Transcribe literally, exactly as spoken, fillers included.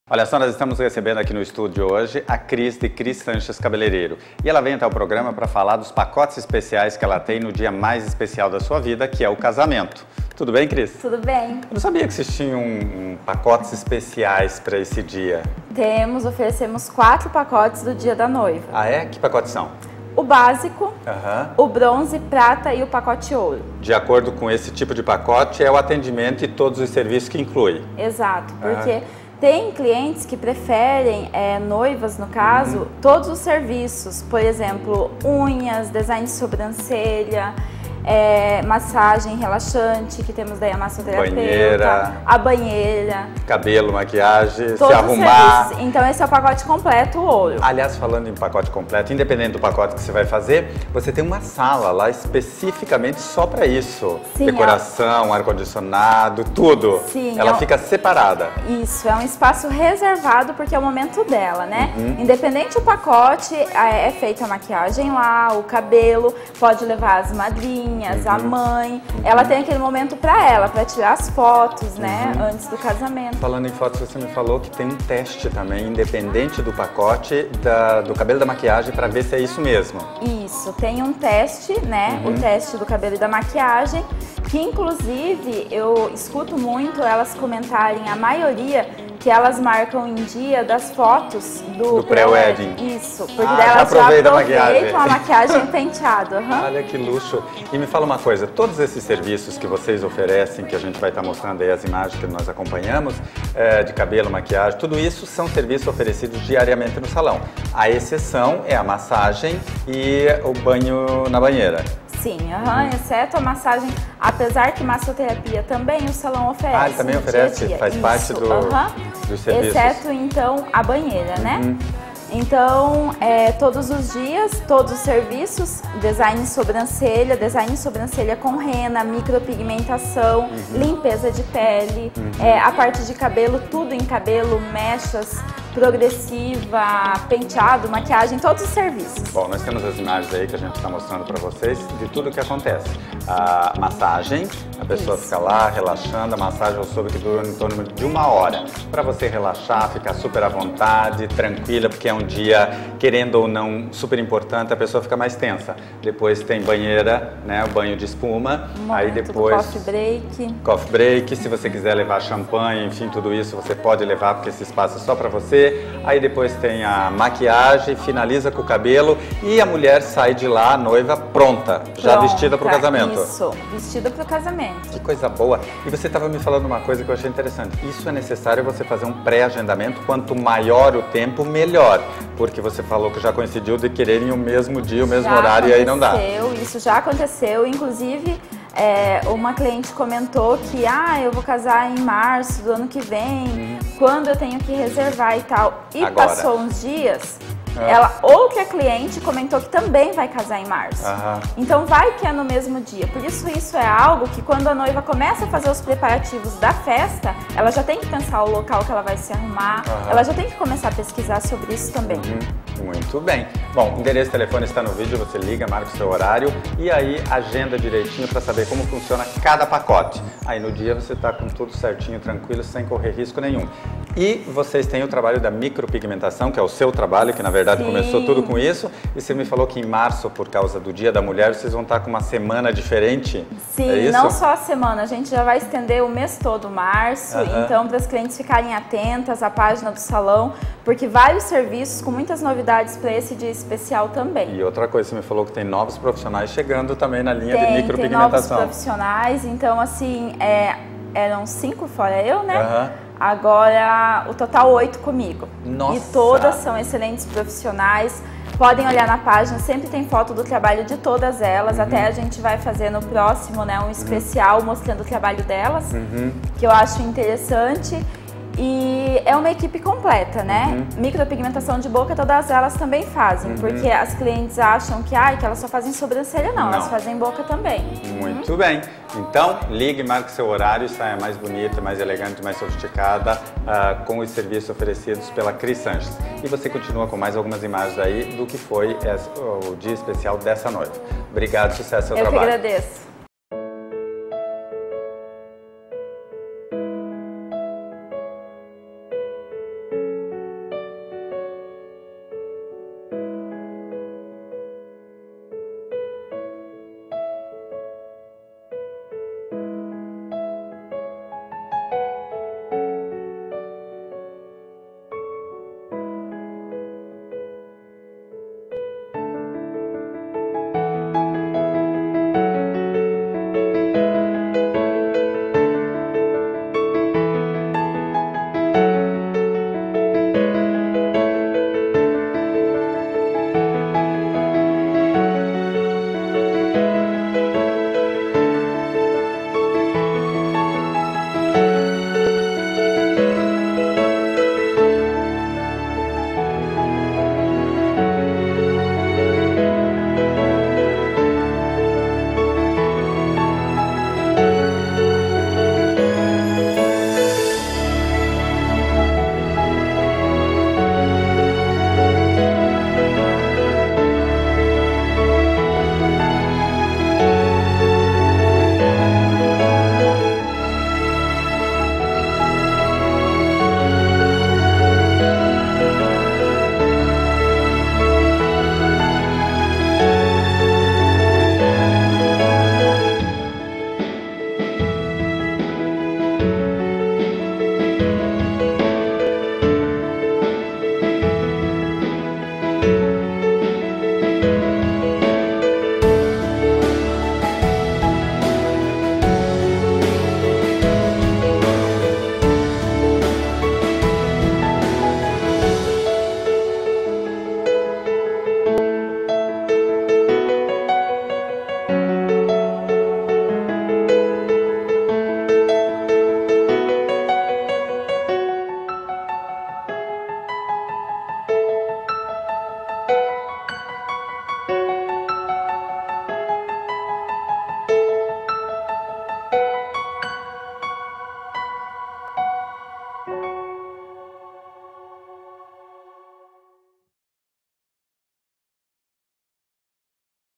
Olha só, nós estamos recebendo aqui no estúdio hoje a Cris, de Cris Sanches Cabeleireiro. E ela vem até o programa para falar dos pacotes especiais que ela tem no dia mais especial da sua vida, que é o casamento. Tudo bem, Cris? Tudo bem. Eu não sabia que vocês tinham um, um, pacotes especiais para esse dia. Temos, oferecemos quatro pacotes do dia da noiva. Ah, é? Que pacotes são? O básico, uhum. o bronze, prata e o pacote ouro. De acordo com esse tipo de pacote, é o atendimento e todos os serviços que inclui. Exato, porque uhum. tem clientes que preferem, é, noivas no caso, uhum. todos os serviços. Por exemplo, unhas, design de sobrancelha, é, massagem relaxante, que temos daí a massoterapeuta, banheira, a banheira, cabelo, maquiagem, todos se arrumar. Os serviços. Então esse é o pacote completo, o ouro. Aliás, falando em pacote completo, independente do pacote que você vai fazer, você tem uma sala lá especificamente só para isso. Sim, decoração, é... ar-condicionado, tudo. Sim, ela é... fica separada. Isso, é um espaço reservado porque é o momento dela, né? Uhum. Independente do pacote, é feita a maquiagem lá, o cabelo, pode levar as madrinhas, Uhum. a mãe, uhum. ela tem aquele momento para ela, para tirar as fotos, né, uhum. antes do casamento. Falando em fotos, você me falou que tem um teste também, independente do pacote, da, do cabelo e da maquiagem, para ver se é isso mesmo. Isso, tem um teste, né, uhum. o teste do cabelo e da maquiagem, que inclusive eu escuto muito elas comentarem, a maioria, que elas marcam em dia das fotos do, do pré-wedding. Isso, porque ah, elas já aproveitam a maquiagem, a maquiagem penteado. Uhum. Olha que luxo. E me fala uma coisa, todos esses serviços que vocês oferecem, que a gente vai estar mostrando aí as imagens que nós acompanhamos, é, de cabelo, maquiagem, tudo isso são serviços oferecidos diariamente no salão. A exceção é a massagem e o banho na banheira. Sim, uhum, uhum. exceto a massagem, apesar que massoterapia também o salão oferece. Ah, ele também oferece, dia -dia. faz Isso, parte do, uhum. dos serviços. Exceto, então, a banheira, uhum. né? Então, é, todos os dias, todos os serviços, design de sobrancelha, design de sobrancelha com rena, micropigmentação, uhum. limpeza de pele, uhum. é, a parte de cabelo, tudo em cabelo, mechas, progressiva, penteado, maquiagem, todos os serviços. Bom, nós temos as imagens aí que a gente está mostrando para vocês de tudo o que acontece. A massagem, a pessoa Isso. fica lá relaxando, a massagem eu soube que dura em torno de uma hora. Para você relaxar, ficar super à vontade, tranquila, porque é um dia, querendo ou não, super importante, a pessoa fica mais tensa. Depois tem banheira, né, o banho de espuma. Um aí depois coffee break. Coffee break, se você quiser levar champanhe, enfim, tudo isso você pode levar, porque esse espaço é só para você. Aí depois tem a maquiagem, finaliza com o cabelo e a mulher sai de lá, a noiva, pronta, já pronta, vestida para o casamento. Isso, vestida para o casamento. Que coisa boa. E você estava me falando uma coisa que eu achei interessante. Isso é necessário você fazer um pré-agendamento, quanto maior o tempo, melhor. Porque você falou que já coincidiu de quererem o mesmo dia, o mesmo já horário e aí não dá. Isso já aconteceu, inclusive... É, uma cliente comentou que ah, eu vou casar em março do ano que vem, uhum. quando eu tenho que reservar e tal. E Agora. passou uns dias, uhum. ela, outra cliente comentou que também vai casar em março. Uhum. Então vai que é no mesmo dia. Por isso isso é algo que quando a noiva começa a fazer os preparativos da festa, ela já tem que pensar o local que ela vai se arrumar, uhum. ela já tem que começar a pesquisar sobre isso também. Uhum. Muito bem. Bom, o endereço e telefone está no vídeo, você liga, marca o seu horário e aí agenda direitinho para saber como funciona cada pacote. Aí no dia você está com tudo certinho, tranquilo, sem correr risco nenhum. E vocês têm o trabalho da micropigmentação, que é o seu trabalho, que na verdade Sim. começou tudo com isso. E você me falou que em março, por causa do Dia da Mulher, vocês vão estar com uma semana diferente. Sim, é isso? Não só a semana, a gente já vai estender o mês todo, março. Uhum. Então, para as clientes ficarem atentas à página do salão, porque vários serviços com muitas novidades para esse dia especial também. E outra coisa, você me falou que tem novos profissionais chegando também na linha tem, de micropigmentação. Tem novos profissionais, então assim, é, eram cinco fora eu, né? Uhum. Agora o total oito comigo. Nossa. E todas são excelentes profissionais. Podem olhar na página, sempre tem foto do trabalho de todas elas. Uhum. Até a gente vai fazer no próximo, né, um especial uhum. mostrando o trabalho delas, uhum. que eu acho interessante. E é uma equipe completa, né? Uhum. Micropigmentação de boca todas elas também fazem, uhum. porque as clientes acham que, ai, que elas só fazem sobrancelha, não, não. elas fazem boca também. Muito uhum. bem. Então, ligue, marque seu horário, saia mais bonita, mais elegante, mais sofisticada, uh, com os serviços oferecidos pela Cris Sanches. E você continua com mais algumas imagens aí do que foi esse, o dia especial dessa noiva. Obrigado, sucesso ao Eu trabalho. Eu que agradeço.